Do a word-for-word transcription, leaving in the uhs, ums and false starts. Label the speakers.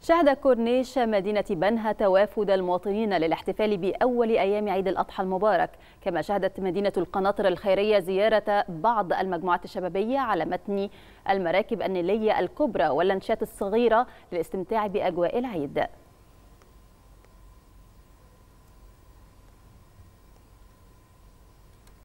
Speaker 1: شهد كورنيش مدينة بنها توافد المواطنين للاحتفال بأول أيام عيد الأضحى المبارك، كما شهدت مدينة القناطر الخيرية زيارة بعض المجموعات الشبابية على متن المراكب النيلية الكبرى واللانشات الصغيرة للاستمتاع بأجواء العيد.